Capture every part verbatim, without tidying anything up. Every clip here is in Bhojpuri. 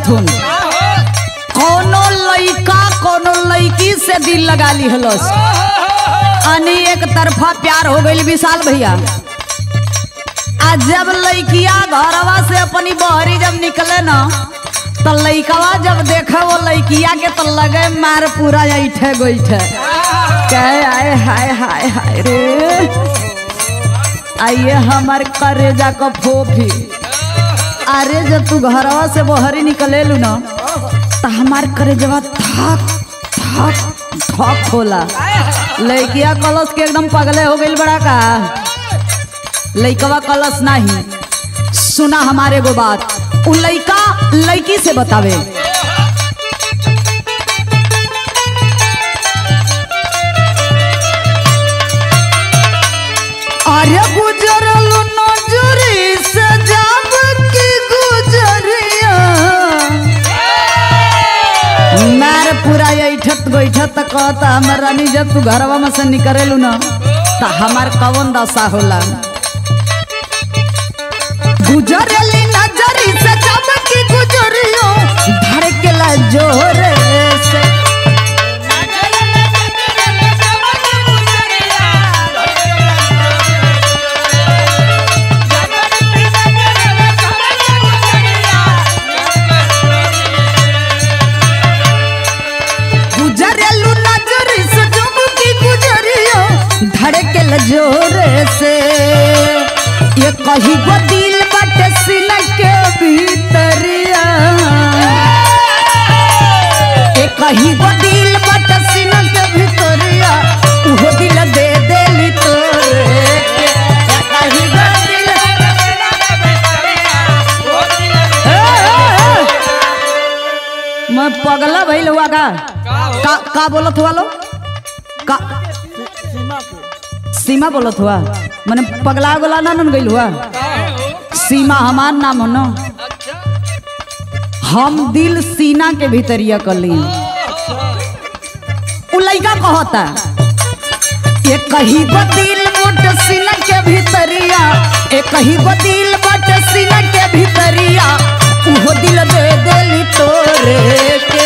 हूँ कोनो लइका कोनो लइकी से दिल लगा ली हलस अनी एक तरफा प्यार हो गई विशाल भैया। आज जब लइकिया घरवा से अपनी बहरी जब निकले ना तो लइकवा जब देखे वो लइकिया के तो लगे मार पूरा ऐठे गोइठे कहे आए हाय हाय हाय रे आइए हमार करेजा का फोफी। अरे जब तू घरवा से बहरी निकले लू ना तो हमार करेजवा थक थक थक होला। लइकिया कलश के एकदम पगले हो गई बड़ा का लइकवा कलश नहीं सुना हमारे गो बात उ लइका लइकी से बतावे अरे गुजरल नजरी से जब की गुजरिया मार पूरा ऐठत गोइठत कहता हमर रानी जब तू घरवा में से निकलेलू ना तो हमार कवन दशा होला। गुजरली नजरी से जब की गुजरियो धड़केला जोर से गुजरलू नजरी से जब की गुजरियो धड़केला जोर से ये कहीं को दिल बट सीना के भीतरिया ये कहीं को दिल बट सीना के भीतरिया वो दिल दे देली तोरे के कहीं को दिल मैं पगला भइल हुआ का का, का बोलत हुआ लो का सीमा बोलत हुआ मैंने पगला गोला ना नन गइल हुआ सीमा हमार नाम हो हम दिल सीना के भीतरिया कली उ लइका कहता ये कहीं को दिल बट सीना के भीतरिया ये कहीं को दिल बट सीना के भीतरिया वो दिल दे देली तोरे के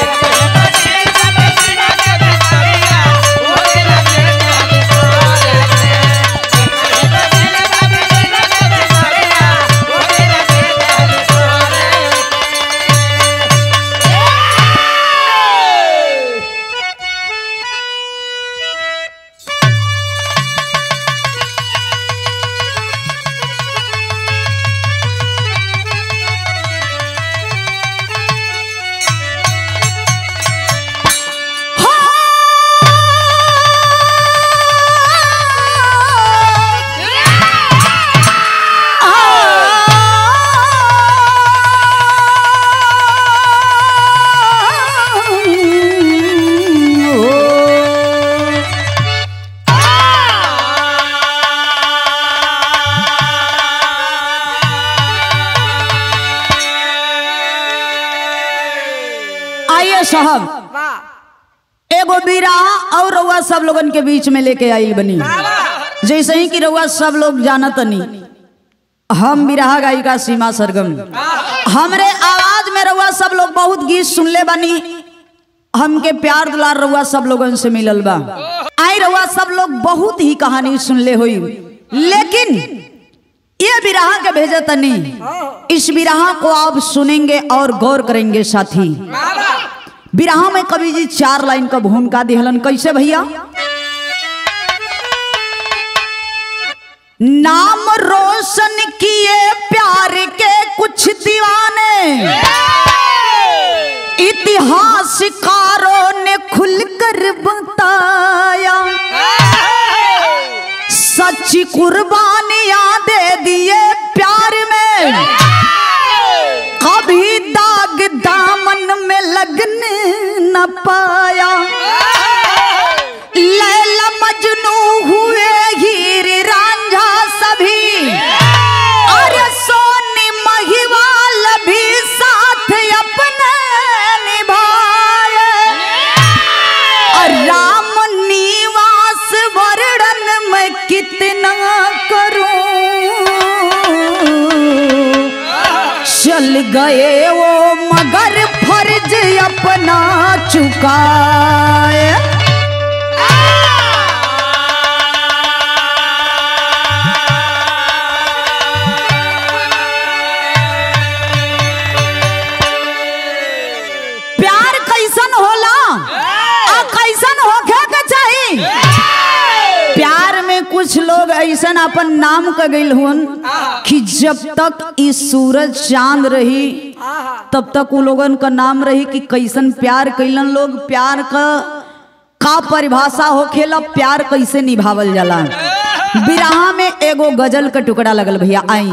साहब एगो बिरहा और रउआ सब लोगन के बीच में लेके आई बनी जैसे ही कि रउआ सब लोग जानत नहीं हम बिरहा गायिका सीमा सरगम हमरे आवाज में रउआ सब लोग बहुत गीत सुनले बनी हमके प्यार दुलार रउआ सब लोगन से मिलल बा आई रउआ सब लोग बहुत ही कहानी सुनले हुई लेकिन ये बिरहा के भेजे तनी इस बिरहा को आप सुनेंगे और गौर करेंगे साथी। बिरहा में कवि जी चार लाइन का भूमिका दिहलन कैसे भैया नाम रोशन किए प्यार के कुछ दीवाने इतिहासकारों ने खुलकर बताया सच्ची कुर्बानियां दे दिए प्यार में कभी दाग दामन में लगने न पाया लैला मजनू हुए हीर रांझा सभी और सोनी महिवाल भी साथ अपने निभाए और राम निवास वर्णन में कितना करूं चल गए वो मगर चुकाए। प्यार कैसन होला और कैसन होखे के चाहिए। प्यार में कुछ लोग ऐसा अपन नाम कर गइल हुन कि जब तक इस सूरज चांद रही तब तक वो लोगन का नाम रही कि कैसन प्यार कैलन लोग। प्यार का का परिभाषा होखेला, प्यार कैसे निभावल जाला। बिरहा में एगो गजल का टुकड़ा लगल भैया, आई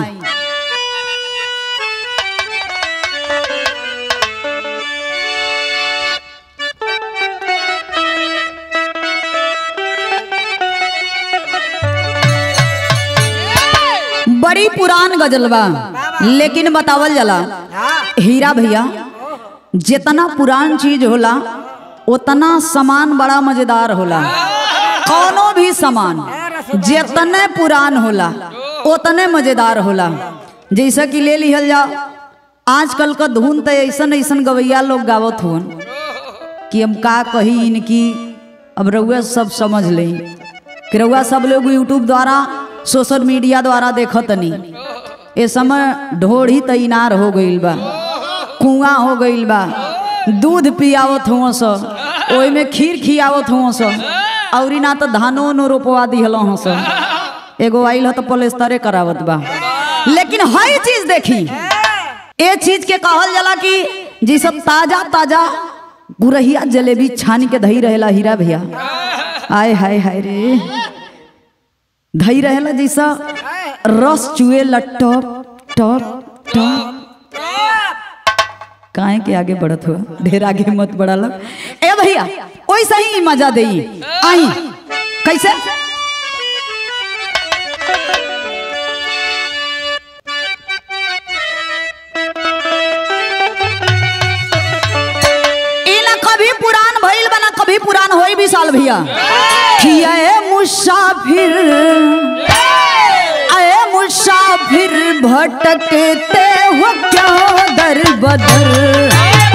बड़ी पुरान गजल बा लेकिन बतावल जाला। हीरा भैया जितना पुरान चीज होला उतना सामान बड़ा मजेदार होला। कोनो भी सामान जितने पुरान होला उतने मजेदार होला। जैसा कि ले लिहल जा आजकल का धुन तो ऐसन ऐसन गवैया लोग गावत हुन कि हम का कही इनकी। अब रउआ सब समझ ले कि रउआ सब लोग यूट्यूब द्वारा सोशल मीडिया द्वारा देखत नहीं। ए समय ढोढ़ी तैनार हो गईल बा, कुआं हो गईल बा, दूध पियावत हुआ स, ओई में खीर खियावत हुआ स, और ना तो धानो नो रोपवा दिहल हो स। एगो आइल हो तो पलेस्तरे करावत बा। लेकिन हई चीज देखी, ए चीज के कहल जाला कि जी सब ताजा ताजा गुरहिया जलेबी छान के दही रहेला। हीरा भैया आय हाय हाय रे, धई रहेला जैसा रस चुए टॉप टॉप टॉप। काहे के आगे बढ़त हुआ, ढेर आगे मत बढ़ा लग। ए भैया वैसा ही मजा दे। आई कैसे इना कभी पुरान भइल बना, कभी पुरान होई भी साल भैया। किया मुसाफिर आए मुसाफिर भटकते हो क्या दर बदर।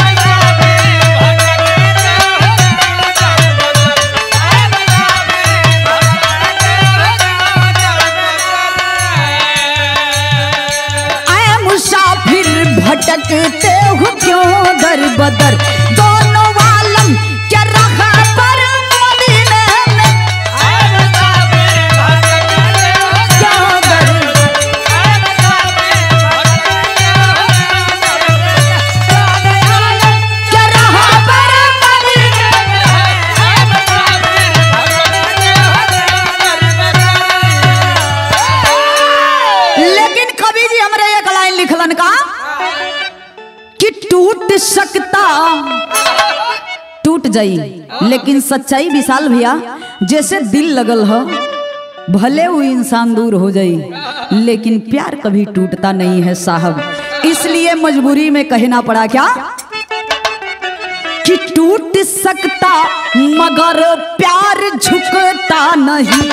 आए मुसाफिर भटकते हो क्यों दर बदर। दोनों आलम क्या रखा पर सकता टूट जाई। लेकिन सच्चाई विशाल भैया जैसे दिल लगल हो भले वो इंसान दूर हो जाई लेकिन प्यार कभी टूटता नहीं है साहब। इसलिए मजबूरी में कहना पड़ा क्या कि टूट सकता मगर प्यार झुकता नहीं।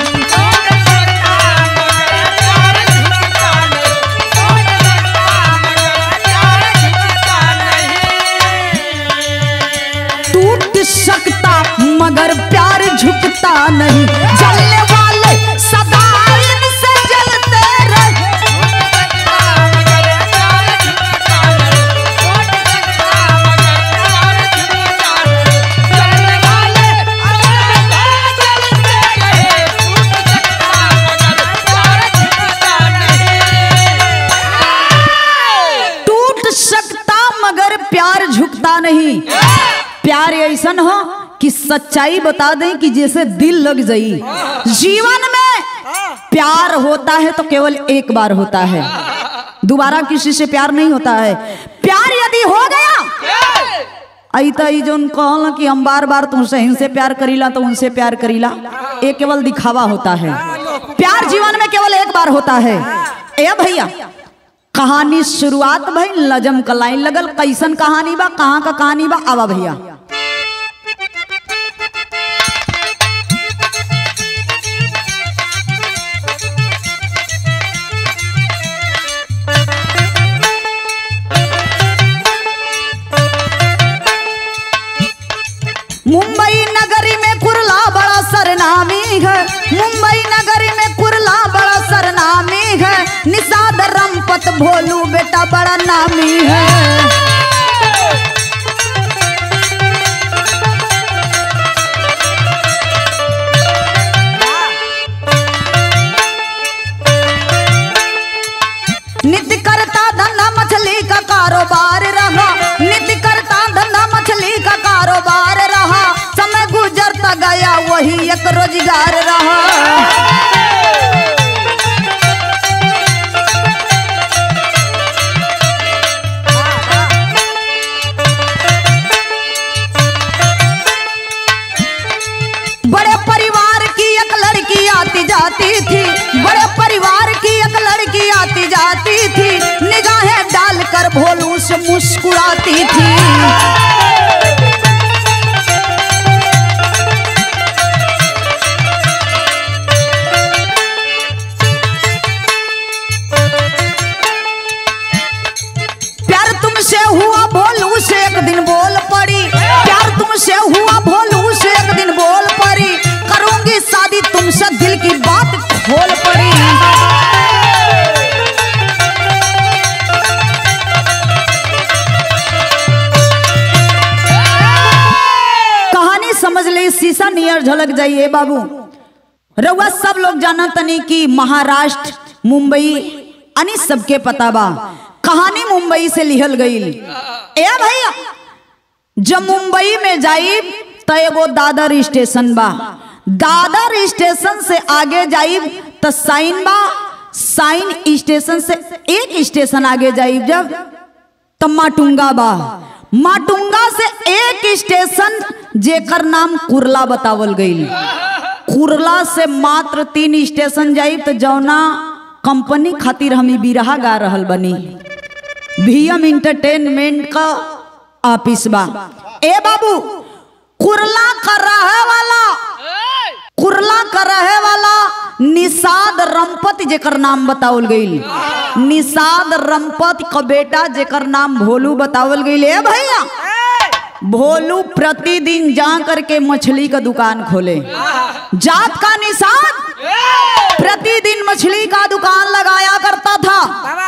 सकता मगर प्यार झुकता नहीं। जलने वाले सदा इनसे जलते रहे। टूट सकता मगर प्यार झुकता नहीं। प्यार ऐसा हो कि सच्चाई बता दें कि जैसे दिल लग जाई। जीवन में प्यार होता है तो केवल एक बार होता है, दोबारा किसी से प्यार नहीं होता है। प्यार यदि हो गया ऐता ही जो कहल कि हम बार बार तुमसे इनसे प्यार करीला तो उनसे प्यार करीला, ये केवल दिखावा होता है। प्यार जीवन में केवल एक बार होता है। ए भैया कहानी शुरुआत भाई लजम का लाइन लगल। कैसन कहानी बा, कहाँ का कहानी बा, आवा भैया। मुंबई नगरी में कुरला बड़ा सरनामी है, मुंबई नगरी में कुरला बड़ा सरनामी है, निषाद रमपत भोलू बेटा बड़ा नामी है। नित्य करता धंधा मछली का कारोबार रहा, नित्य करता धंधा मछली का कारोबार रहा, समय गुजरता गया वही एक रोजगार रहा। बड़े परिवार की एक लड़की आती जाती थी, बड़े परिवार की एक लड़की आती जाती थी, निगाहें डालकर भोलू से मुस्कुराती थी। प्यार तुमसे हुआ भोलू से एक दिन बोल पड़ी, प्यार तुमसे हुआ भोलू से एक दिन बोल पड़ी, करूंगी शादी तुमसे दिल की बात खोल पड़ी। कहानी समझ ले, शीशा नियर झलक जाइए बाबू। रउआ सब लोग जाना तनी कि महाराष्ट्र मुंबई अनी सबके पता बा, कहानी मुंबई से लिहल गई। ए भैया जब मुंबई में जाई तो एगो दादर स्टेशन बा, दादर स्टेशन से आगे जाई तो साइन बा, साइन स्टेशन से एक स्टेशन आगे जाई जब तो माटुंगा बा, माटुंगा से एक स्टेशन जेकर नाम कुरला बतावल गई। कुरला से मात्र तीन स्टेशन जाई तो जौना कंपनी खातिर हम बिरहा गा रहल बनी, वीएम इंटरटेनमेंट का ऑफिस बा। ए बाबू कुरला का रहे वाला, कुरला का रहे वाला निषाद रमपत जेकर नाम बतावल गई, निषाद रमपत का बेटा जेकर नाम भोलू बतावल गई। ए भैया भोलू प्रतिदिन जा करके मछली का दुकान खोले, जात का निषाद प्रतिदिन मछली का दुकान लगाया करता था।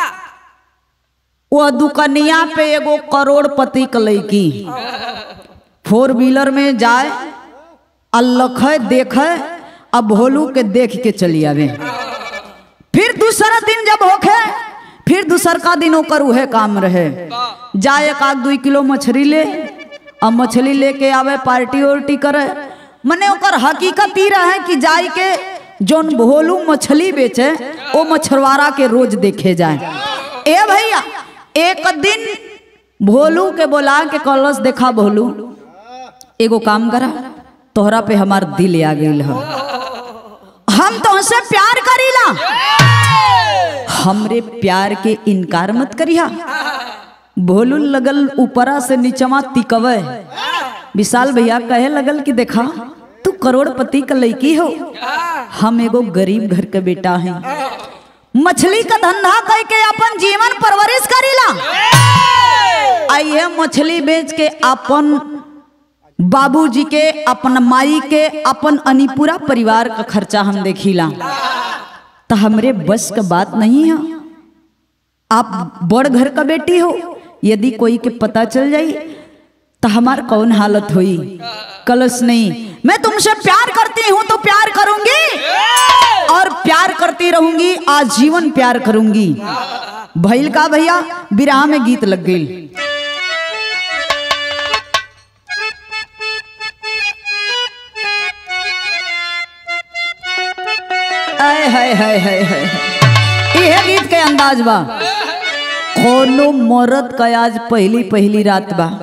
वह दुकनिया पे एगो करोड़पति का लड़की फोर व्हीलर में जाए, अल्लख देखे, अब भोलू के देख के चली आवे। फिर दूसरा दिन जब होखे, फिर दूसर का दिन ओकर उहे काम रहे, जाए एक आध दो किलो मछली ले, अब मछली लेके आवे, पार्टी उर्टी करे। मने ओकर हकीकत ही रहे कि जाए के जोन भोलू मछली बेचे वो मछुआरा के रोज देखे जाए। ए भैया एक दिन भोलू के बोला के कलश, देखा भोलू एगो काम करा, तोहरा पे हमार दिल आ गई है, हम तुमसे प्यार करीला, हमरे प्यार के इनकार मत करिया। भोलू लगल ऊपरा से नीचवा तिकवे, विशाल भैया कहे लगल कि देखा तू करोड़पति का लड़की हो, हम एगो गरीब घर के बेटा हैं, मछली का धंधा करके अपन जीवन परवरिश करीला, आइए मछली बेच के अपन बाबूजी के, अपन माई के, अपन अनिपुरा परिवार का खर्चा हम देखिला, तो हमरे बस का बात नहीं है। आप बड़ घर का बेटी हो, यदि कोई के पता चल जाई तो हमार कौन हालत हुई। कलश नहीं, मैं तुमसे प्यार करती हूं तो प्यार करूंगी और प्यार करती रहूंगी, आजीवन प्यार करूंगी। भैल का भैया बिरहा में गीत लग गई। हाय हाय हाय हाय हाय, यह गीत के अंदाज बा। कोनो मरद का आज पहली पहली रात बा,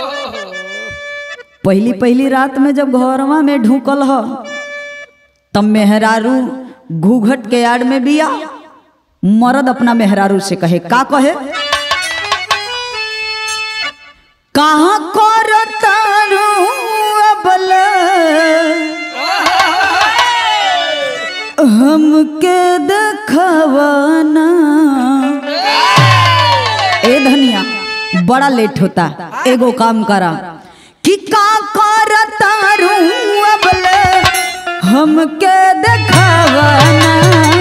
पहली पहली रात में जब घरवा में ढूकल ह तब मेहरारू घूघट के आड़ में बिया, मरद अपना मेहरारू से कहे, का कहे, कहाँ करतारू अबल हमके देखवाना। ए धनिया बड़ा लेट होता, एगो काम करा कि का करत हमके देखावना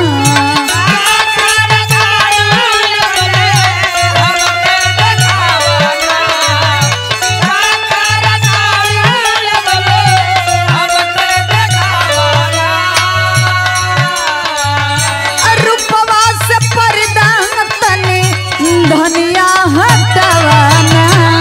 रूपवा से पर्दा तनी धनिया हटवाना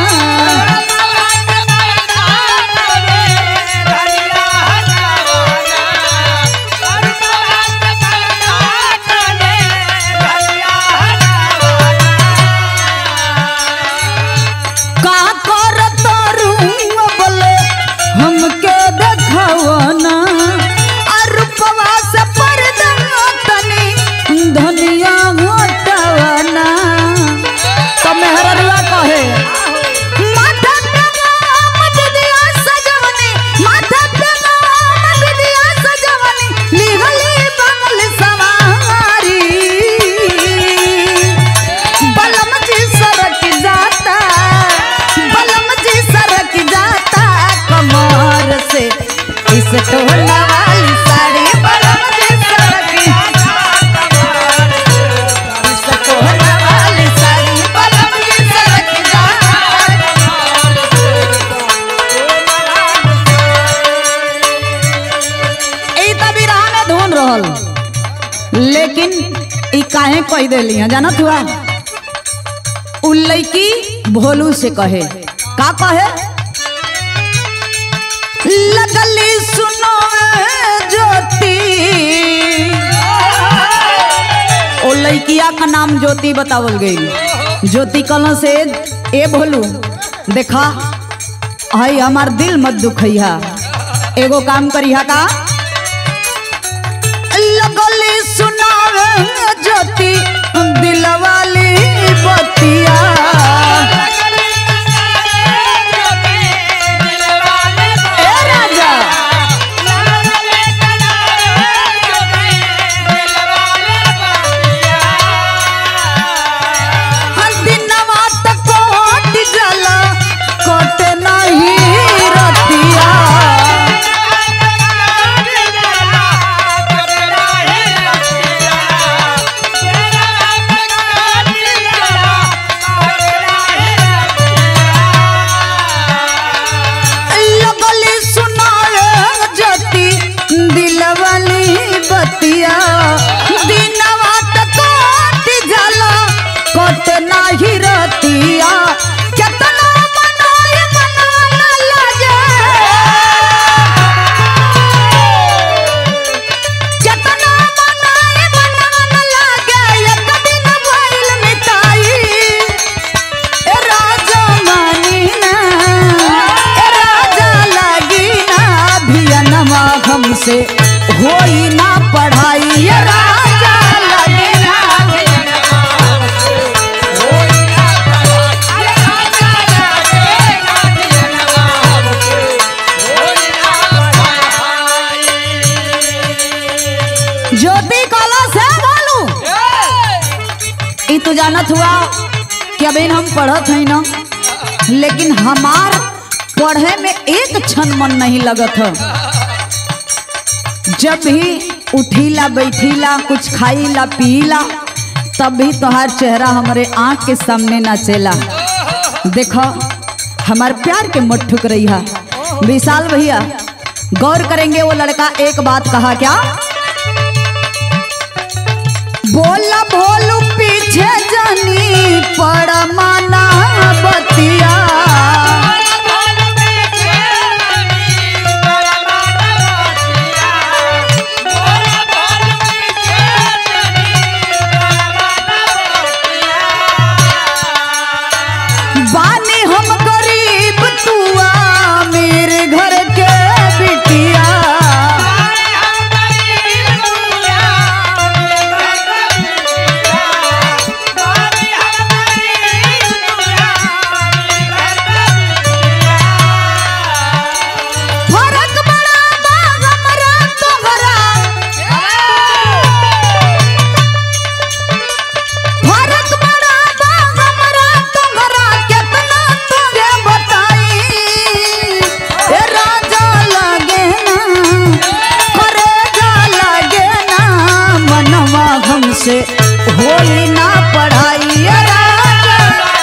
टोला वाली साड़ी बलम जी सरकी टोला वाली साड़ी बलम जी सरकी ई तभी राह में धुन रहल लेकिन ई काहे कह देली है जानत हुआ उ लड़की भोलू से कहे का कहे लगली सुनो ज्योति ओ लड़किया का नाम ज्योति बतावल गई ज्योति कल से ए भोलू देखा हई हमार दिल मत दुखैया एगो काम करिहा का लगली सुनो ज्योति दिल वाली बतिया से होई ना पढ़ाई राजा लगे ज्योति कला से बोलू ई तो जानत हुआ कि अभी हम पढ़त है ना लेकिन हमार पढ़े में एक क्षण मन नहीं लगत है जब भी उठीला बैठीला कुछ खाईला पीला तब भी तोहार चेहरा हमारे आँख के सामने नाचेला देखो हमार प्यार के मत ठुक रही है विशाल भैया गौर करेंगे वो लड़का एक बात कहा क्या बोला भोलू पीछे जानी पड़ा माना बतिया से होई ना पढ़ाई राजा।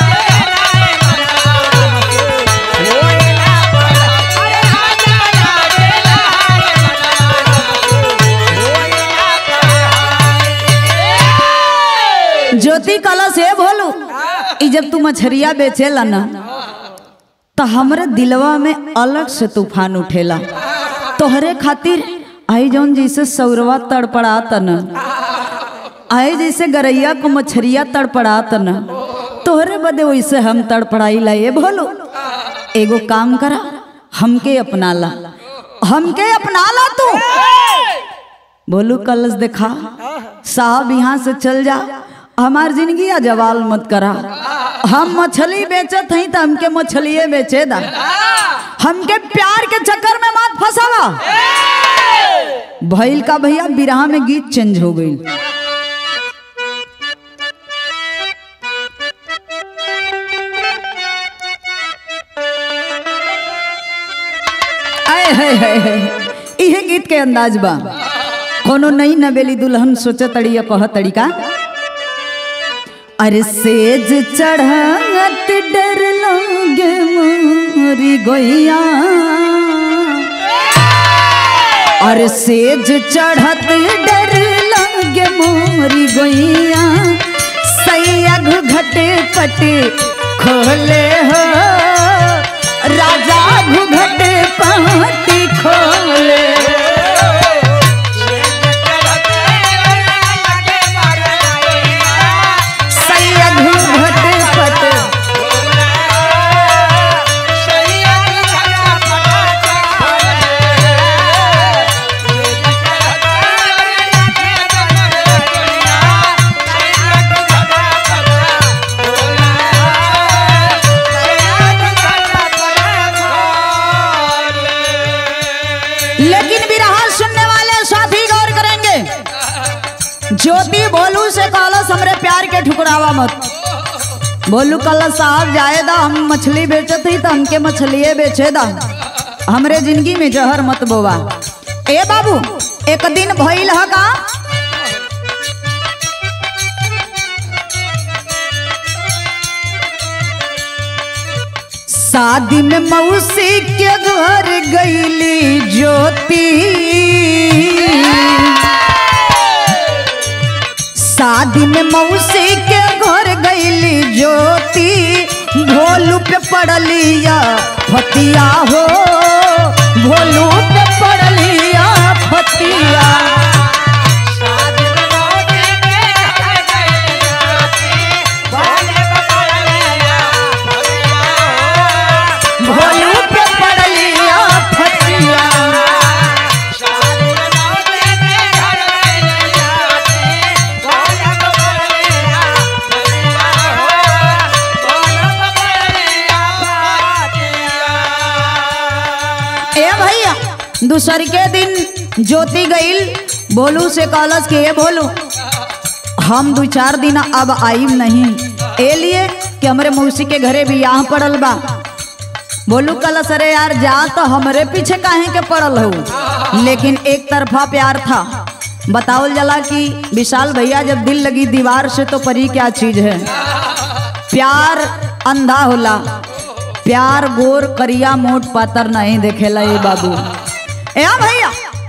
ज्योति कला से बोलू ई जब तू मछरिया बेचेला ना तो हमरे दिलवा में अलग से तूफान उठेला। तोहरे खातिर आई जौन जैसे सौरवा तड़पड़ात न, आए जैसे गरैया को मछरिया तड़पड़ात न, तोहरे बदे वैसे हम तड़पड़ाई ला। ये बोलो एगो काम करा, हमके अपना ला, हमके अपना ला तू। बोलू कलश देखा साहब यहाँ से चल जा, हमार जिंदगी या जवाल मत करा। हम मछली बेचत हई तो हमके मछलिए बेचे दा, हमके प्यार के चक्कर में मत फंसावा। भइल का भैया बिरहा में गीत चेंज हो गई। आए है है है इहे गीत के अंदाज बा। कोनो नई नवेली दुल्हन सोचे तड़ी कह तरीका, अरे सेज चढ़त डर लगे मोरी गोइया, अरे सेज चढ़त डर लगे मोरी गोइया, सैया घुघटे पटे खोले हो राजा घुघटे पटी खोले। ज्योति बोलू से कलश हमरे प्यार के ठुकरावा मत। बोलू कलश साहब जाए दा, हम मछली बेचत ही तो हमके मछलिए बेचे दा, हमरे जिंदगी में जहर मत बोवा। ए बाबू एक दिन भइल ह का, शादी में मौसी के घर गईली ज्योति, शादी में मौसी के घर गईली ज्योति, भोलू पे पड़लिया फतिया हो, भोलू पे पड़लिया फतिया। भोलू पे पड़लिया फतिया। दूसर के दिन ज्योति गईल बोलू से कलश के, बोलू हम दो चार दिन अब आईब नहीं, ए लिए कि हमरे मौसी के घरे भी यहाँ पड़ल बा। बोलू कलश अरे यार जा तो हमरे पीछे काहे के पड़ल हो, लेकिन एक तरफा प्यार था। बतावल जला कि विशाल भैया जब दिल लगी दीवार से तो परी क्या चीज है। प्यार अंधा होला, प्यार गोर करिया मोट पातर नहीं देखेला ये बाबू। ए भैया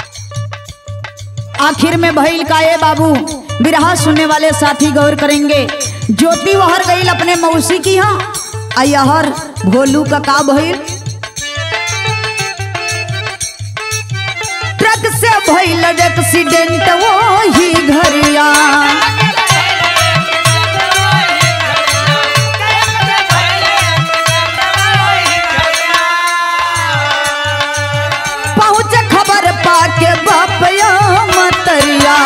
आखिर में भइल का ये बाबू, बिरहा सुनने वाले साथी गौर करेंगे। ज्योति वहर गई अपने मौसी की यहाँ, अयहर भोलू का का भइल, ट्रक से भइल एक्सीडेंट वो ही घरिया, के बापया मतरिया,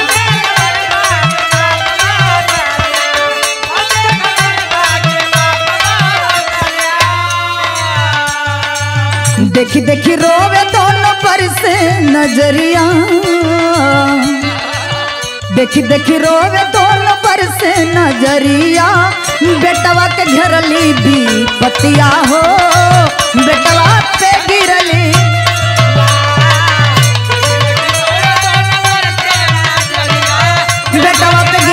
देखी देखी रोवे दोनों पर से नजरिया, देखी देखी रोवे दोनों पर से नजरिया, बेटवा के घेरली भी पतिया हो, बेटवा पे गिरली, बेटवा पे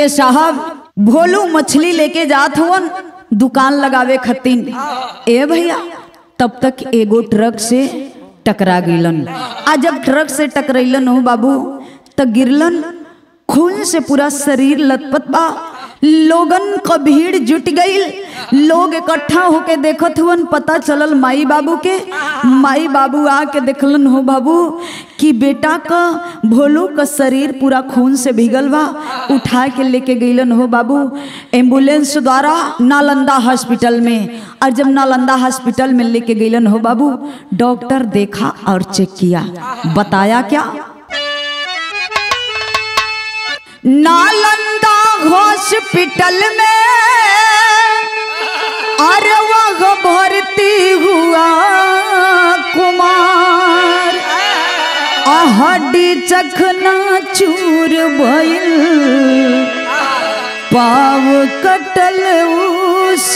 के साहब भोलू मछली लेके जात हुवन दुकान लगावे खतीन। ए भैया तब तक एगो ट्रक से टकरा गईलन। आ जब ट्रक से टकराइलन हो बाबू त गिरलन, खून से पूरा शरीर लथपथ बा। लोगन का भीड़ जुट गई, लोग इकट्ठा होके देखत हुवन। पता चलल माई बाबू के। माई बाबू आके देखलन हो बाबू कि बेटा का भोलू का शरीर पूरा खून से भीगल बा। उठा के लेके गईलन हो बाबू एम्बुलेंस द्वारा नालंदा हॉस्पिटल में। और जब नालंदा हॉस्पिटल में लेके गईलन हो बाबू, डॉक्टर देखा और चेक किया। बताया क्या, नालंदा हॉस्पिटल में अरे वह भर्ती हुआ कुमार, हड्डी चखना चूर भइल, पाव कटल उस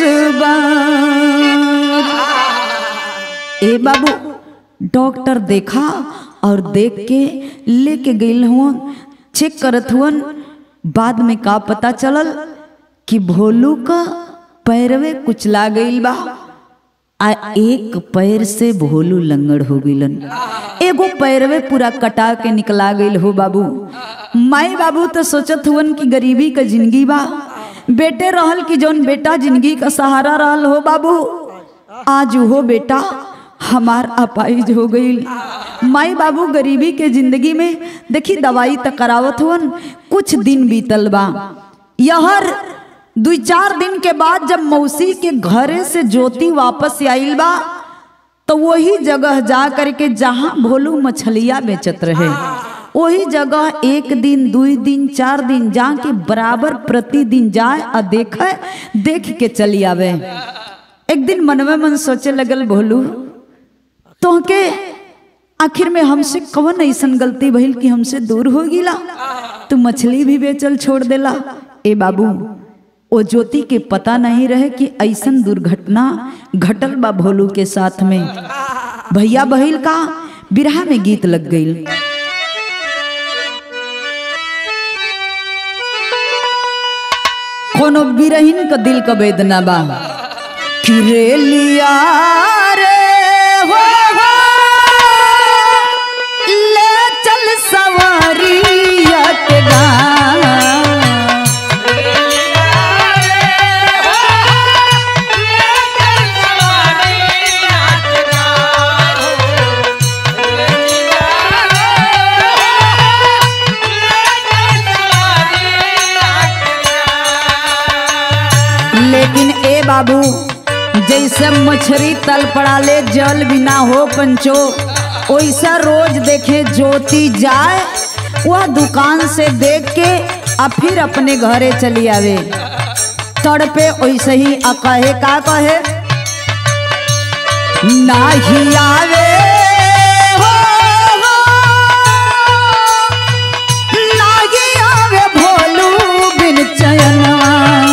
बार। ए बाबू डॉक्टर देखा और देख के लेके गइल हुआ, चेक करत हुवन। बाद में का पता चलल कि भोलू का पैरवे कुचला गईल बा। आ एक पैर से भोलू लंगड़ हो गईलन, एगो पैरवे पूरा कटा के निकला गईल हो बाबू। माई बाबू तो सोचत हुवन कि गरीबी का जिंदगी बा, बेटे रहल कि जौन बेटा जिंदगी का सहारा रहल हो बाबू, आज हो बेटा हमार अपाइज हो गई। माई बाबू गरीबी के जिंदगी में देखी दवाई तक करावत हुवन। कुछ दिन बीतल बा, यहर दो चार दिन के बाद जब मौसी के घरे से ज्योति वापस आइल बा, तो वही जगह जा करके जहाँ भोलू मछलिया बेचत रहे, वही जगह एक दिन दो दिन चार दिन जाके बराबर प्रतिदिन जाए और देखे, देख के चली आवे। एक दिन मन में मन सोचे लगल, भोलू तो के आखिर में हमसे कौन ऐसन गलती भइल कि हमसे दूर हो गिला, तू मछली भी बेचल छोड़ देला। ए बाबू ओ ज्योति के पता नहीं रहे कि ऐसन दुर्घटना घटल बा भोलू के साथ में। भैया बहिल का बिरहा में गीत लग गई। कोनो बिरहिन का दिल का वेदना बा कि रे लिया रे हो हो ले चल सवारिया के गाँव, लेकिन ए बाबू जैसे मछली तल पड़ा ले जल बिना हो पंचो, वैसा रोज देखे ज्योति जाए वह दुकान से देख के और फिर अपने घरे चली आवे। तड़पे वैसे ही आ कहे का कहे नाही आवे हो, हो नाही आवे भोलू बिन चयनवा,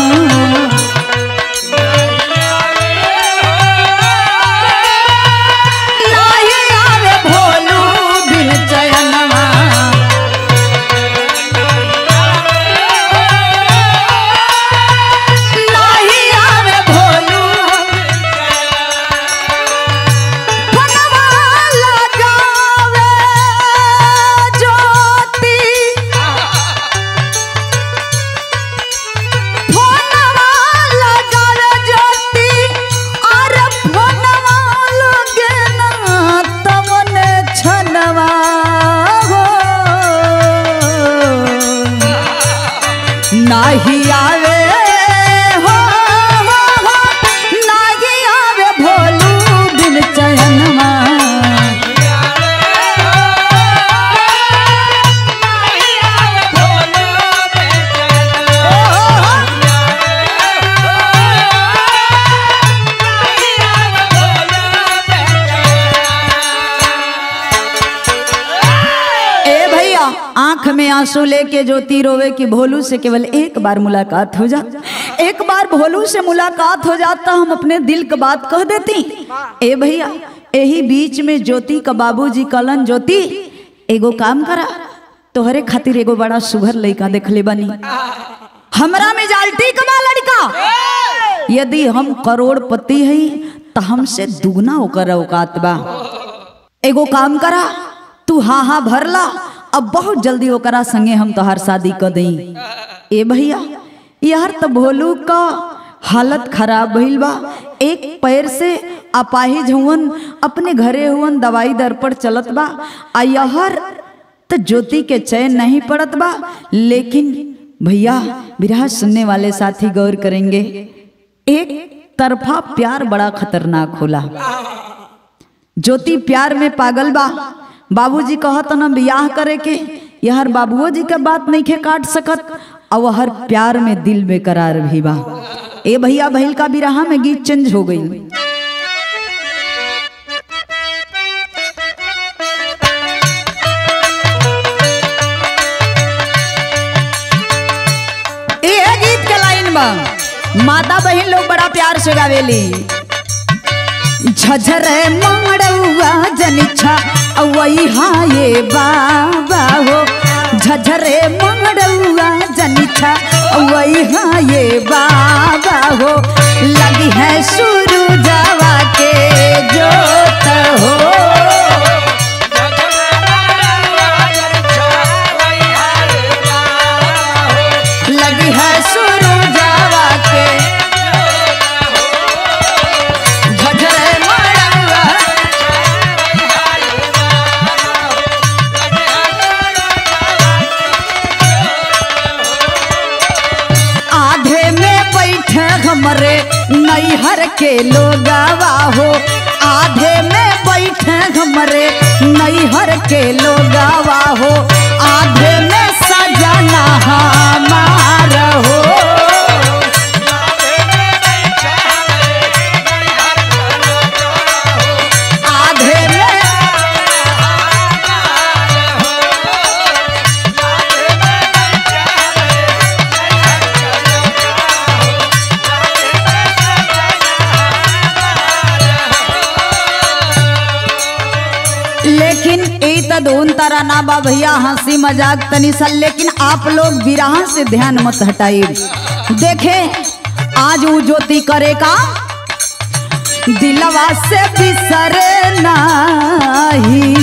नाही आवे हो, हो, हो नाही आवे भोलू बिन चयनमा, आंख में आंसू लेके ज्योति रोवे कि भोलू से केवल एक बार मुलाकात हो जा, एक बार भोलू से मुलाकात हो जाता हम अपने दिल की बात कह देती। ए भैया यही बीच में ज्योति का बाबूजी कहलन, ज्योति एगो काम करा, तोहरे खातिर एगो बड़ा सुघर लड़का देखले बनी, हमरा में जालटी कमा लड़का। यदि हम करोड़पति है तो हमसे दुगना ओकर औकात बा। एगो काम करा, तू हाँ हाँ भरला, अब बहुत जल्दी ओकरा संगे हम तोहार शादी कर दई। ए भैया यार तो भोलू का हालत खराब भइल बा, एक पैर से अपाहिज हुवन, अपने घरे हुवन दवाई दर पर चलत बा। आ यहर तो ज्योति के चैन नहीं पड़त बा। लेकिन भैया विराह सुनने वाले साथी गौर करेंगे, एक तरफा प्यार बड़ा खतरनाक होला। ज्योति प्यार में पागल बा। बाबूजी कहत न बियाह करे के, यार बाबुओ जी के बात नहीं खे काट सकत, और हर प्यार में दिल बेकरार भी बा। ए भैया भइल का बिरहा में गीत चेंज हो गई। ये गीत के लाइन बा, माता बहन लोग बड़ा प्यार से गावेली। झझरे माड़ुआ जनिछा अवई हाँ ये बाबा हो, झझरे माड़ुआ जनिछा अवई हाँ ये बाबा हो, लगी है सूरजवा के जोत हो। लगी है सूरजवा के हमरे नैहर के लोगावा हो, आधे में बैठे हमरे नैहर के लोगावा हो, आधे में सजना हमार हो। आधे में दोन तरह ना बा भैया, हंसी मजाक तनी सा, लेकिन आप लोग विरह से ध्यान मत हटाइए। देखे आज वो ज्योति करे का, दिलवा से बिसरे नाही,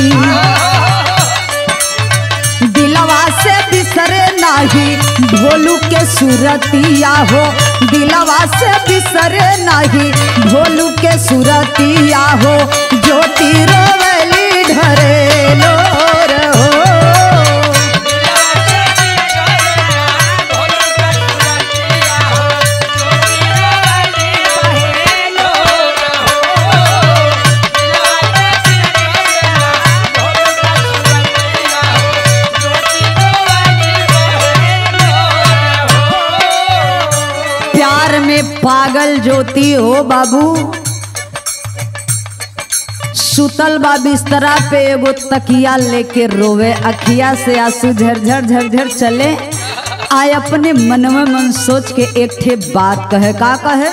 दिलवा से बिसरे नाही भोलू के सूरतिया हो, दिलवा से बिसरे नाही भोलू के सूरतिया हो, ज्योति रोवली ढरे लोर हो। प्यार में पागल ज्योति हो बाबू, सुतल बा बिस्तरा पे एगो तकिया लेके रोवे, अखिया से आंसू झरझर झरझर चले। आय अपने मन में मन सोच के एक ठे बात कहे, का कहे,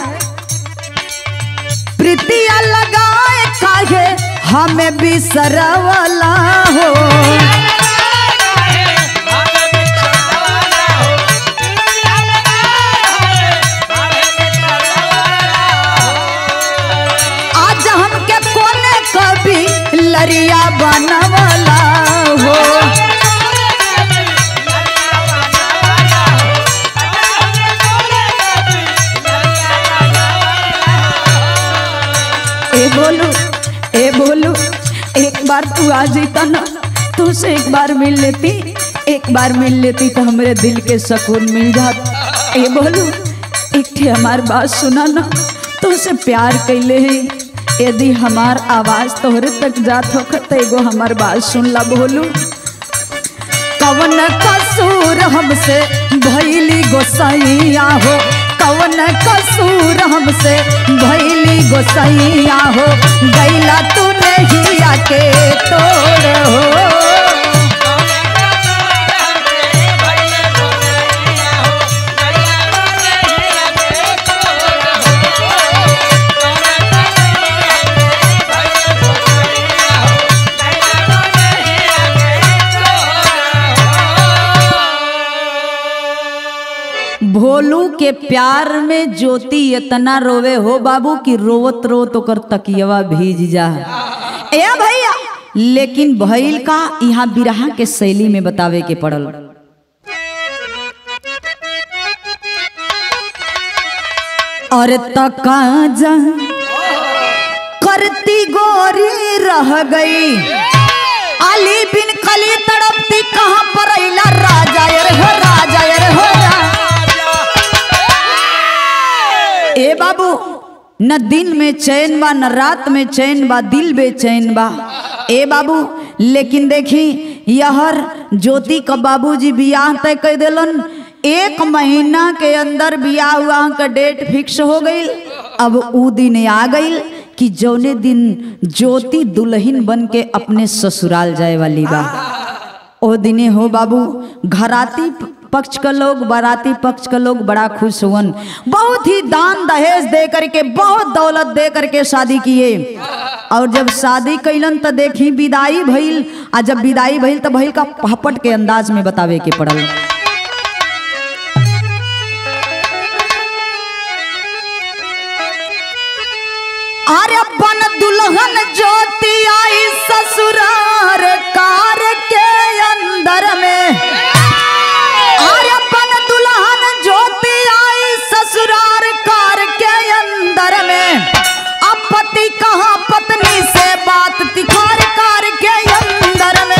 प्रीतिया लगाए काहे हमें बिसरवाला हो, लरिया बनवाला हो। ए बोलू ए बोलू एक बार तू आ जीता ना, तुझसे एक बार मिल लेती, एक बार मिल लेती तो हमारे दिल के सुकून मिल जात। ए बोलू एक ठे हमार बात सुना ना, तुझसे प्यार कैले है, यदि हमार आवाज तोहरे तक जात हो तो एगो हमार बात सुन ला। बोलू कवन कसूर हमसे भैली गोसैया हो, कवन कसूर हमसे भैली गोसैया हो, गैला तू नहीं आके तोड़ हो। के प्यार में ज्योति इतना रोवे हो बाबू कि रोवत रोवत ओकर तकियवा भीज जा। ए भैया लेकिन भइल का यहाँ बिरहा के शैली में बतावे के पड़ल। और तका जा करती गोरी रह गई, अली बिन कली तड़पती कहाँ पर अइला राजा रे हो राजा रे हो राजा। ए बाबू न दिन में चैन बा न रात में चैन बा, दिल बेचैन बा। ए बाबू लेकिन देखी यहर ज्योति का बाबूजी बियाह तय कर दिलन, एक महीना के अंदर बियाह हुआ का डेट फिक्स हो गई। अब ऊ दिन आ गई कि जौने दिन ज्योति दुल्हन बन के अपने ससुराल जाए वाली बा। ओ दिने हो बाबू घराती पक्ष का लोग बाराती पक्ष का लोग बड़ा खुश हुवन, बहुत ही दान दहेज दे करके बहुत दौलत दे करके शादी किए। और जब शादी कैलन तो देखी विदाई भइल, आ जब विदाई भइल तो भइल का पहपट के अंदाज में बतावे के पड़ल। अरे बन दुल्हन ज्योति आई ससुरार कार के अंदर में, अरे बन दुल्हन ज्योति आई ससुरार कार के अंदर में, अब पति कहाँ पत्नी से बात तिखार कार के अंदर में।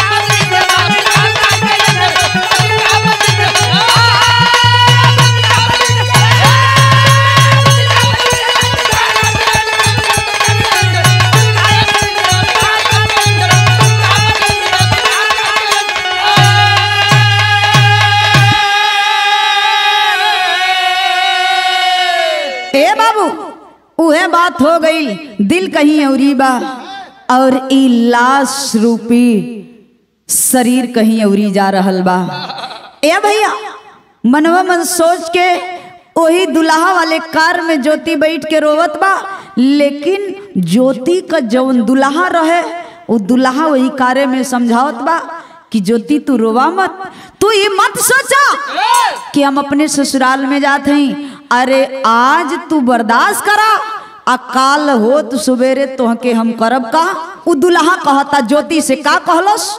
ए बाबू उहे बात हो गई, दिल कहीं औरी बा और ई लाश रूपी शरीर कहीं औरी जा रहल बा। ए भैया मनवा मन सोच के वही दुल्हा वाले कार में ज्योति बैठ के रोवत बा, लेकिन ज्योति का जौन दुल्हा रहे वो दुल्हा वही कारे में समझावत बा कि ज्योति तू रोवा मत, तू ये मत सोचा कि हम अपने ससुराल में जाते हैं। अरे आज तू बर्दाश्त करा, अकाल हो तो सुबेरे तोहके हम करब का। उ दुल्हा कहता ज्योति से का कहलस,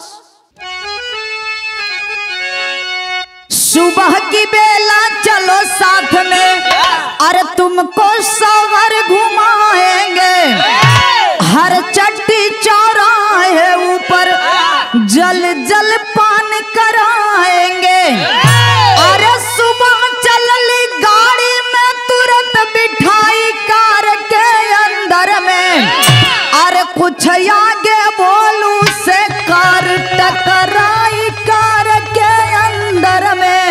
सुबह की बेला चलो साथ में, अरे तुमको सवर घुमाएंगे, हर चट्टी चौराहे ऊपर जल जल पान कराएंगे। अरे सुबह चलली गाड़ी में तुरंत बिठाई कार के अंदर में, अरे कुछ आगे बोलू से कार टकराई कार के अंदर में।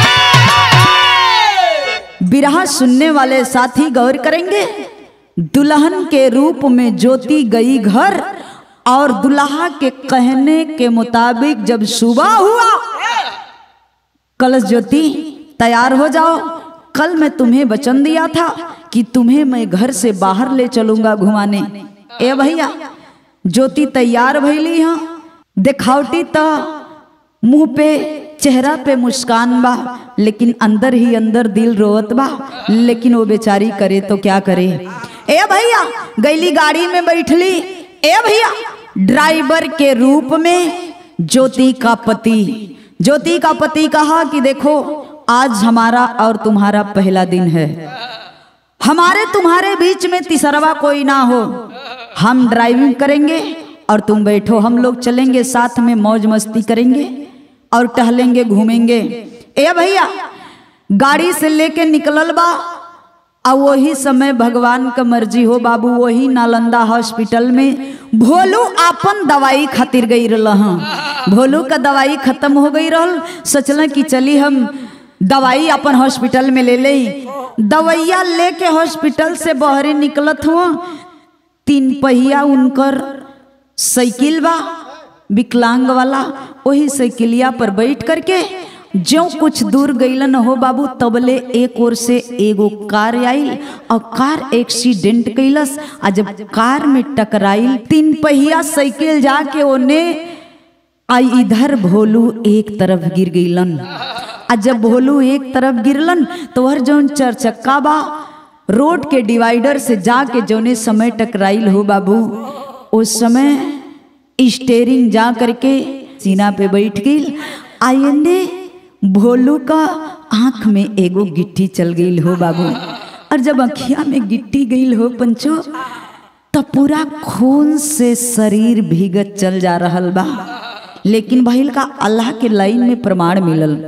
बिरहा सुनने वाले साथी गौर करेंगे, दुल्हन के रूप में ज्योति गई घर और दुल्हा के कहने के मुताबिक जब सुबह हुआ, कल ज्योति तैयार हो जाओ, कल मैं तुम्हें वचन दिया था कि तुम्हें मैं घर से बाहर ले चलूंगा घुमाने। ए भैया ज्योति तैयार भइली हाँ, दिखावटी तो मुंह पे चेहरा पे मुस्कान बा, लेकिन अंदर ही अंदर दिल रोवत बा। लेकिन वो बेचारी करे तो क्या करे। ए भैया गईली गाड़ी में बैठली। ए भैया ड्राइवर के रूप में ज्योति का पति ज्योति का पति कहा कि देखो आज हमारा और तुम्हारा पहला दिन है, हमारे तुम्हारे बीच में तीसरवा कोई ना हो, हम ड्राइविंग करेंगे और तुम बैठो, हम लोग चलेंगे साथ में, मौज मस्ती करेंगे और टहलेंगे घूमेंगे। ए भैया गाड़ी से लेके निकलल बा, और वही समय भगवान का मर्जी हो बाबू, वही नालंदा हॉस्पिटल में भोलू आपन दवाई खातिर गई रहा। भोलू का दवाई खत्म हो गई रहल, सोचल कि चली हम दवाई अपन हॉस्पिटल में ले ले। दवाइया लेके हॉस्पिटल से बहरे निकलत हुआ, तीन पहिया उनकर साइकिल बा विकलांग वाला, वही साइकिलिया पर बैठ करके जो कुछ दूर गईलन हो बाबू, तबले एक ओर से एगो कार आई और कार एक्सीडेंट कैलस। आ जब कार में टकराई, तीन पहिया साइकिल जाके ओने आई, इधर भोलू एक तरफ गिर गईलन। आ जब भोलू एक तरफ गिरलन तो हर जौन चार चक्का बा रोड के डिवाइडर से जाके जौने समय टकराइल हो बाबू, उस समय स्टेरिंग जा करके सीना पे बैठ गई। आइंदे भोलू का आंख में एगो गिट्टी चल गई हो बाबू, और जब अखिया में गिट्टी गई हो पंचो तो पूरा खून से शरीर भीगत चल जा रहल बा। लेकिन भइल का अल्लाह के लाइन में प्रमाण मिलल।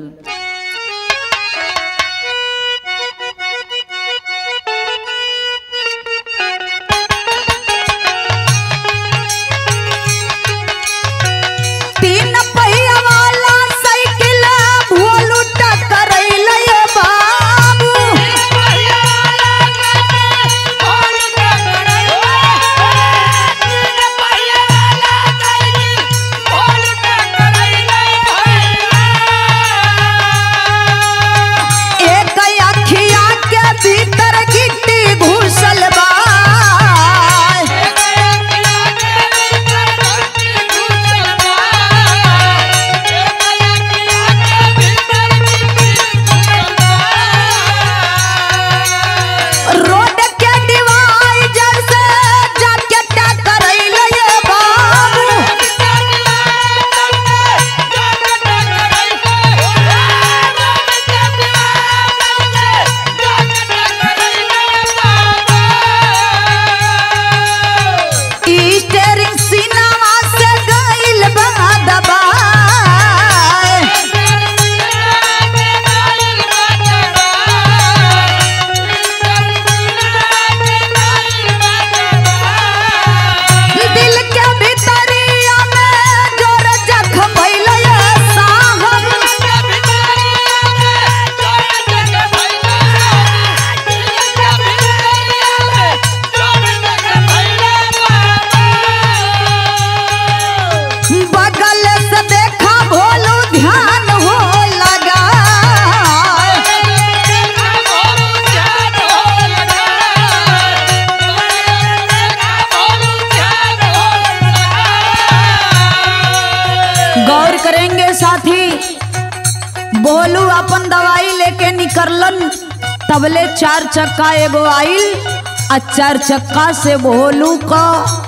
भोलू अपन दवाई लेके निकललन, तबले चार चक्का एगो आइल, आ चार चक्का से भोलू का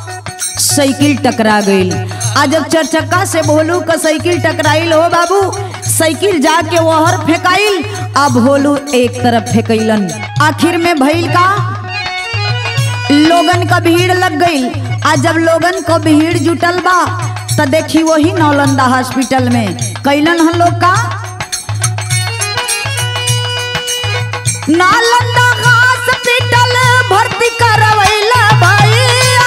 साइकिल टकरा गई। आ जब चार चक्का से भोलू का साइकिल टकराइल हो बाबू, साइकिल जाके वहर फेंकाइल, अब भोलू एक तरफ फेंकैलन। आखिर में भइल का लोगन का भीड़ लग गई। आ जब लोगन का भीड़ जुटल बा तो देखी वही नालंदा हॉस्पिटल में कैलन हम लोग का नालंदा हॉस्पिटल भर्ती करवैला भैया।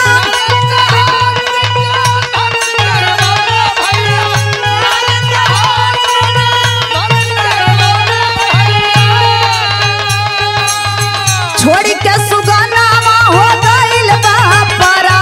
छोड़ के सुगाना हो गइल बापरा,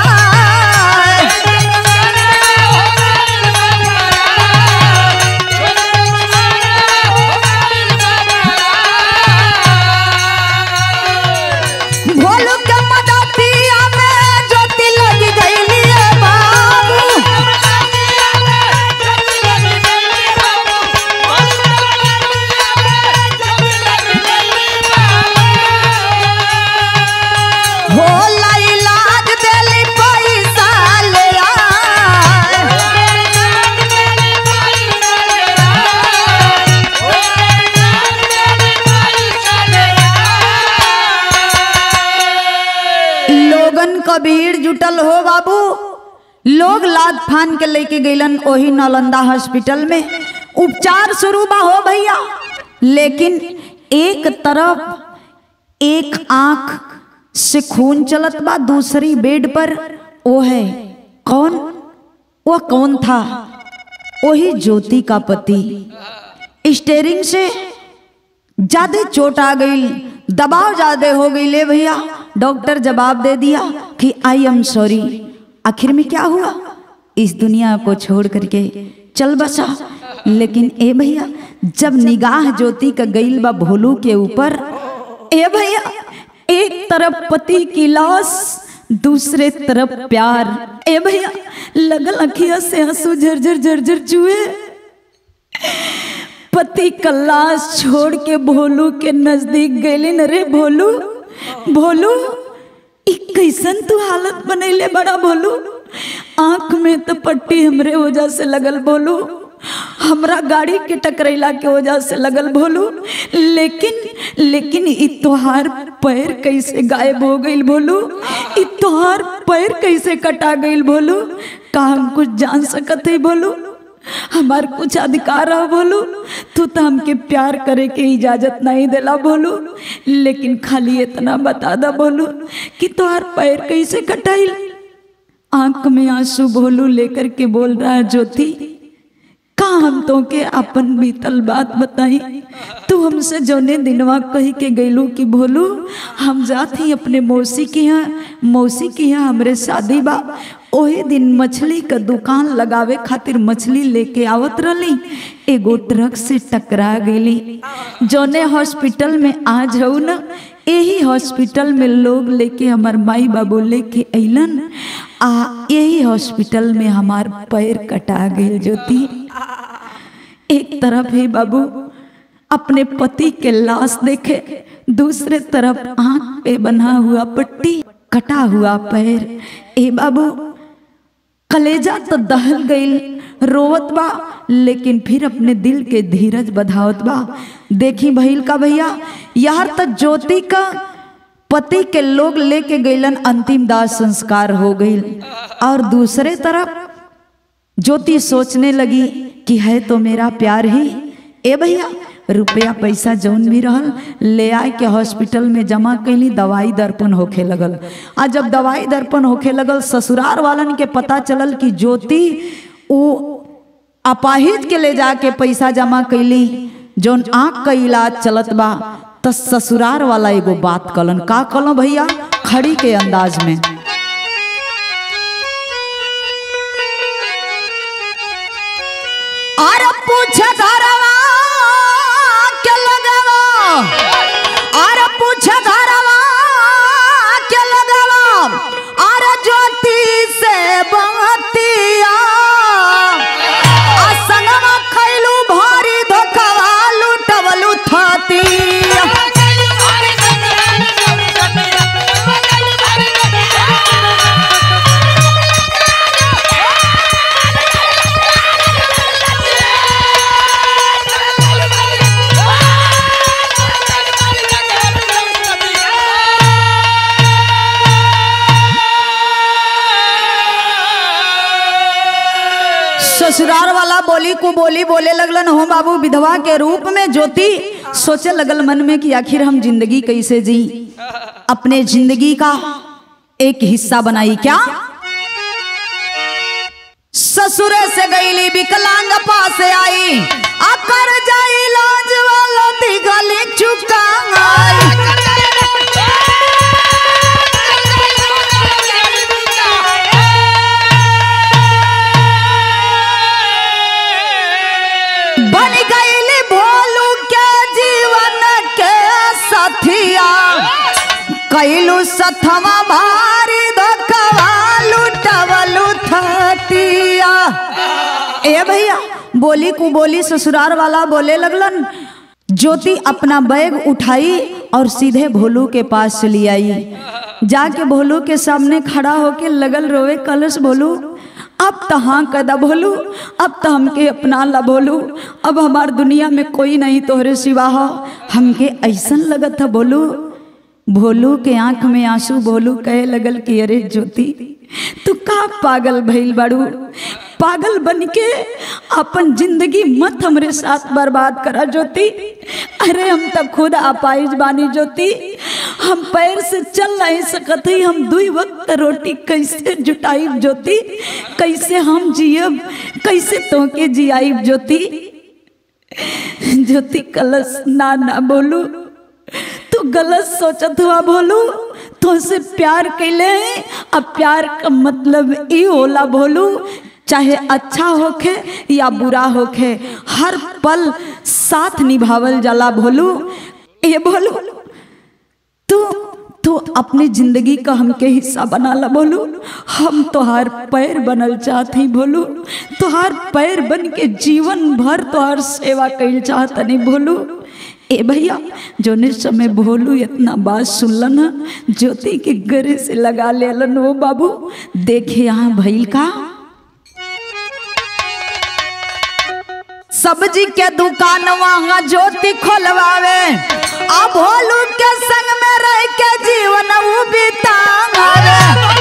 भोलू के मदतिया में ज्योति लग गइली बाबू। होला इलाज देली पैसा ले आए, लोगन का भीड़ जुटल हो बाबू। लोग लाद फान के लेके गइलन ओही नालंदा हॉस्पिटल में। उपचार शुरू बा हो भैया, लेकिन एक तरफ एक आंख से खून चलत बा, दूसरी बेड पर वो है कौन? वो कौन था? वही ज्योति का पति। स्टेरिंग से ज्यादा चोट आ गई, दबाव ज्यादा हो गई ले भैया। डॉक्टर जवाब दे दिया कि आई एम सॉरी। आखिर में क्या हुआ? इस दुनिया को छोड़ करके चल बसा। लेकिन ए भैया जब निगाह ज्योति का गईल बा भोलू के ऊपर, ए भैया एक तरफ पति की लाश, दूसरे तरफ प्यार। ए भैया लगल अखिया से आंसू झरझर झरझर चुए। पति का लाश छोड़ के भोलू के नजदीक गईली न रे भोलू। भोलू ई कैसन तू हालत बनैले बड़ा भोलू। आंख में तो पट्टी हमरे वजह से लगल भोलू, हमरा गाड़ी के टकरैला के वजह से लगल भोलू, लेकिन लेकिन इ तोहार पैर कैसे गायब हो गईल भोलू। इ तोहार पैर कैसे कटा गईल भोलू। का हम कुछ जान सकत है भोलू? हमार कुछ अधिकार है भोलू? तू तो हमके प्यार करे के इजाजत नहीं देला भोलू, लेकिन खाली इतना बता दा भोलू कि तोहार पैर कैसे कटाइल। आंख में आंसू भोलू लेकर के बोल रहा है ज्योति, का हम तो के अपन बीतल बात बताई। तू हमसे जौने दिनवा कही के गईलू कि भोलू हम जात ही अपने मौसी के यहाँ, मौसी के यहाँ हमरे शादी बा। ओहे दिन मछली का दुकान लगावे खातिर मछली लेके आवत रही, एगो ट्रक से टकरा गईली। जौने हॉस्पिटल में आज हूँ न, यही हॉस्पिटल में लोग लेके हमार माई बाबू लेके अइलन, आ यही हॉस्पिटल में हमार पैर कटा गई ज्योति। एक तरफ है बाबू अपने पति के लाश देखे, दूसरे तरफ आंख पे बना हुआ पट्टी, कटा हुआ पैर। ए बाबू कलेजा तो दहल गई, रोवत बा, लेकिन फिर अपने दिल के धीरज बधावत बा। देखी भइल का भैया, यार तो ज्योति का पति के लोग लेके गईलन, अंतिम दाह संस्कार हो गई। और दूसरे तरफ ज्योति सोचने लगी कि है तो मेरा प्यार ही। ए भैया रुपया पैसा जौन भी रहल ले आए के हॉस्पिटल में जमा कैली, दवाई दर्पण होखे लगल। आ जब दवाई दर्पण होखे लगल, ससुराल वालन के पता चलल कि ज्योति वो अपाहिज के ले जाके पैसा जमा कैली, जौन आँख का इलाज चलत बा। तो ससुराल वाला एगो बात कलन, का कलो भैया खड़ी के अंदाज में। अरे पूछे घरवा के लगवा, अरे पूछे घरवा के लगवा, अरे ज्योति से बतिया असंगवा खैलू भारी धोखवा लुटवलू थाती। ससुराल वाला बोली को बोली बोले लगलन, हो बाबू विधवा के रूप में ज्योति सोचे लगल मन में कि आखिर हम जिंदगी कैसे जी, अपने जिंदगी का एक हिस्सा बनाई क्या। ससुरे से गईली विकलांग पास आई, आकर जाई लाज वाला दिगली चुका। बन गईली भोलू के जीवन के साथिया, कैलू सथवा भारी धोखवा लुटवलू थातिया। ए भैया बोली को बोली ससुराल वाला बोले लगलन। ज्योति अपना बैग उठाई और सीधे भोलू के पास चली आई। जाके भोलू के सामने खड़ा होके लगल रोवे, कलश भोलू अब तो हाँ कदा भोलू, अब तो हमके अपना ला भोलू, अब हमार दुनिया में कोई नहीं तोहरे सिवा हो। हमके ऐसा लगत था भोलू। भोलू के आंख में आंसू, भोलू कहे लगल कि अरे ज्योति तू का पागल भइल बाड़ू, पागल बन के अपन जिंदगी मत हमरे साथ बर्बाद करा ज्योति। अरे हम तब खुद अपाहिज बानी ज्योति, हम पैर से चल नहीं सकत ही, हम दुई वक्त रोटी कैसे जुटाइब ज्योति, कैसे हम जियब, कैसे तोके जियाइब ज्योति। ज्योति कलश ना ना बोलू, तू गलत सोचत हुआ भोलू, तुझसे प्यार कैले, अब प्यार का मतलब ई होला भोलू, चाहे अच्छा होखे या बुरा होखे हर पल साथ निभावल जाला भोलू। ए भोलू तू तो अपनी जिंदगी का हमके हिस्सा बना ला बोलू। हम तोहार पैर बनल चाहत ही बोलू, तोहार पैर बन के जीवन भर तोहार सेवा कइल चाहत नहीं बोलू। ए भैया जो ने समय भोलू इतना बात सुनलन ज्योति के गरे से लगा लेलन। वो बाबू देखे यहाँ भइल का, सब्जी के दुकान वहाँ ज्योति खोलवावे, अब भोलू के संग में रह के जीवन वो बितावे।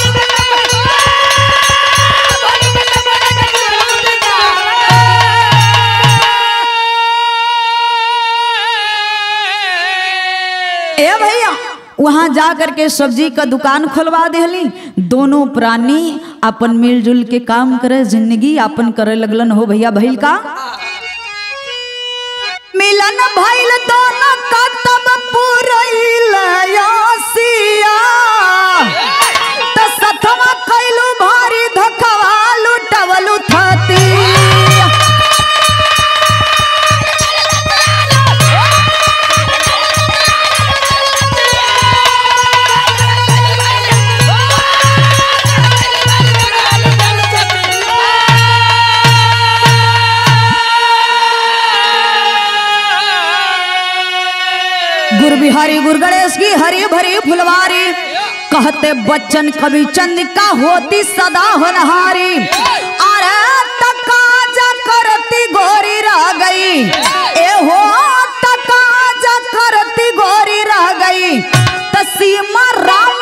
ए भैया वहां जा करके सब्जी का दुकान खुलवा देली। दोनों प्राणी अपन मिलजुल के काम करे, जिंदगी अपन करे लगलन। हो भैया भइल का, मिलन भइल दोनों का तब पुरइल आसिया, त सथवा कइलू भारी धकवा लुटवलू थती। गुर बिहारी गुर गणेश की हरी भरी फुलवारी, कहते बच्चन कवि चंद्रिका होती सदा होनहारी। अरे तकाजा करती गोरी रह गई, ए हो तकाजा करती गोरी रह गई, तसीमा राम